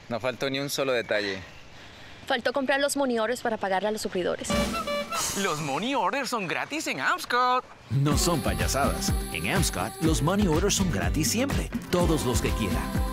No faltó ni un solo detalle. Faltó comprar los money orders para pagarle a los suplidores. Los money orders son gratis en Amscot. No son payasadas. En Amscot, los money orders son gratis siempre, todos los que quieran.